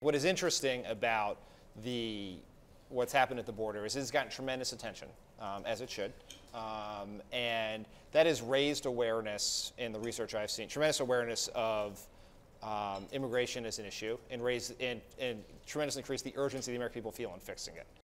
what is interesting about what's happened at the border is it's gotten tremendous attention, as it should. And that has raised awareness in the research I've seen, tremendous awareness of immigration as an issue, and tremendously increased the urgency the American people feel in fixing it.